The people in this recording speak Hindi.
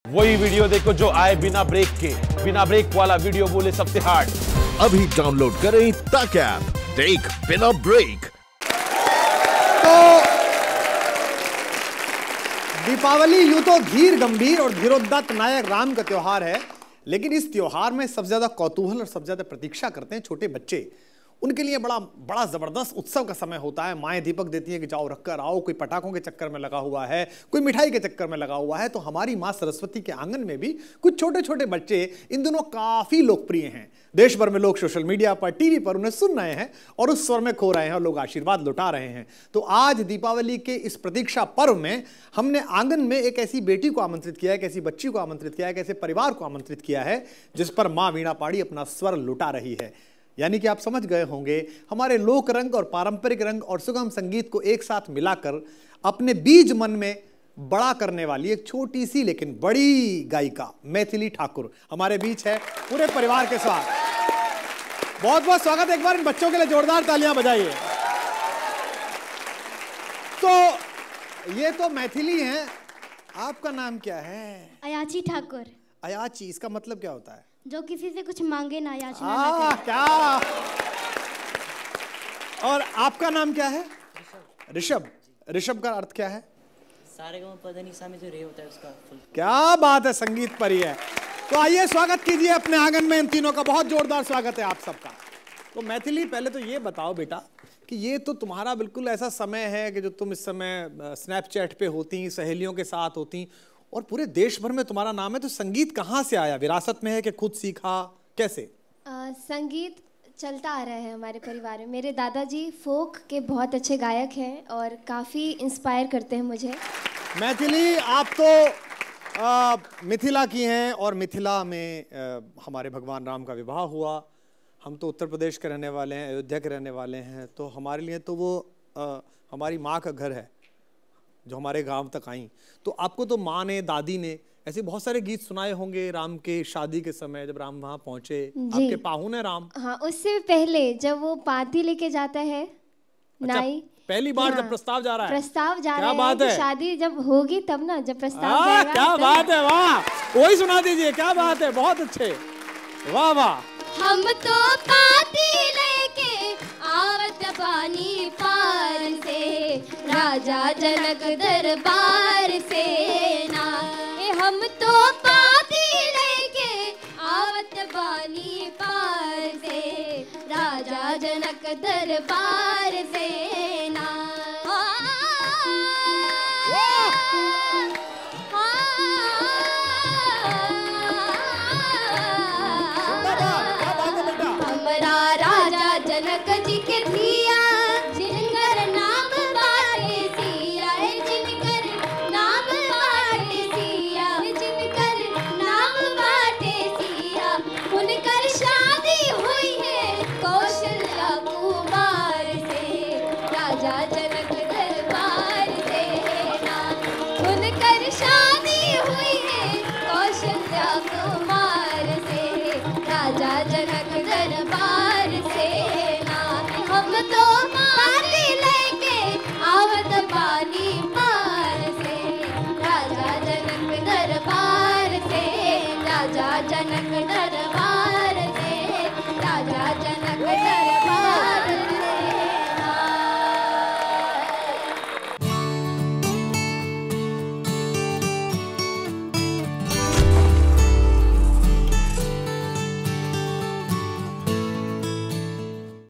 वही वीडियो देखो जो आए बिना ब्रेक के, बिना ब्रेक वाला वीडियो बोले सबसे हार्ड। अभी डाउनलोड करें तक ऐप, देख बिना ब्रेक। तो दीपावली यूं तो धीर गंभीर और धीरोद्धत नायक राम का त्योहार है, लेकिन इस त्योहार में सबसे ज्यादा कौतूहल और सबसे ज्यादा प्रतीक्षा करते हैं छोटे बच्चे। उनके लिए बड़ा बड़ा जबरदस्त उत्सव का समय होता है। माएँ दीपक देती हैं कि जाओ रख कर आओ, कोई पटाखों के चक्कर में लगा हुआ है, कोई मिठाई के चक्कर में लगा हुआ है। तो हमारी माँ सरस्वती के आंगन में भी कुछ छोटे छोटे बच्चे इन दिनों काफी लोकप्रिय हैं। देश भर में लोग सोशल मीडिया पर, टीवी पर उन्हें सुन रहे हैं और उस स्वर में खो रहे हैं और लोग आशीर्वाद लुटा रहे हैं। तो आज दीपावली के इस प्रतीक्षा पर्व में हमने आंगन में एक ऐसी बेटी को आमंत्रित किया है, एक ऐसी बच्ची को आमंत्रित किया है, एक ऐसे परिवार को आमंत्रित किया है जिस पर माँ वीणा पाड़ी अपना स्वर लुटा रही है। यानी कि आप समझ गए होंगे, हमारे लोक रंग और पारंपरिक रंग और सुगम संगीत को एक साथ मिलाकर अपने बीज मन में बड़ा करने वाली एक छोटी सी लेकिन बड़ी गायिका मैथिली ठाकुर हमारे बीच है। पूरे परिवार के साथ बहुत बहुत स्वागत। एक बार इन बच्चों के लिए जोरदार तालियां बजाइए। तो ये तो मैथिली हैं, आपका नाम क्या है? अयाची ठाकुर। अयाची, इसका मतलब क्या होता है? जो किसी से कुछ मांगे ना, याचना ना करे। क्या। और आपका नाम क्या है? ऋषभ। ऋषभ का अर्थ क्या है? सारेगामापधनिसा में जो रे होता है उसका फुल। क्या बात है, संगीत पर ही है। तो आइए स्वागत कीजिए अपने आंगन में इन तीनों का। बहुत जोरदार स्वागत है आप सबका। तो मैथिली, पहले तो ये बताओ बेटा कि ये तो तुम्हारा बिल्कुल ऐसा समय है कि जो तुम इस समय स्नैपचैट पे होती, सहेलियों के साथ होती और पूरे देश भर में तुम्हारा नाम है। तो संगीत कहाँ से आया? विरासत में है कि खुद सीखा, कैसे? संगीत चलता आ रहा है हमारे परिवार में। मेरे दादाजी फोक के बहुत अच्छे गायक हैं और काफ़ी इंस्पायर करते हैं मुझे। मैथिली, आप तो मिथिला की हैं और मिथिला में हमारे भगवान राम का विवाह हुआ। हम तो उत्तर प्रदेश के रहने वाले हैं, अयोध्या के रहने वाले हैं। तो हमारे लिए तो वो हमारी माँ का घर है जो हमारे गांव तक आई। तो आपको तो माँ ने, दादी ने ऐसे बहुत सारे गीत सुनाए होंगे राम के शादी के समय, जब राम वहाँ पहुंचे। आपके पाहुन है राम? हाँ, उससे पहले जब वो पाती लेके जाता है नाई। पहली बार जब प्रस्ताव जा रहा है? प्रस्ताव जा रहा है। क्या बात है? शादी जब होगी तब ना, जब प्रस्ताव जाएगा। क्या बात है, वाह। वही सुना दीजिए। क्या बात है, बहुत अच्छे, वाह वाह। हम तो पाती लेके आवत पानी पार से, राजा जनक दरबार से ना। हम तो पाती लेके आवत पानी पार से, राजा जनक दरबार से ना। हमारा राजा जनक जी के धिया, जिनकर नाम बाटे सिया, जिनकर नाम बाटे सिया, जिनकर नाम बाटे सिया। उनकर शादी हुई है कौशल्या कुमार से, राजा जनक दरबार से ना। उनकर शादी हुई है कौशल्या कुमार से, राजा जनक दरबार से ना। हम तो पाती लेके आवत पानी पार से, राजा जनक दरबार से, राजा जनक दरबार।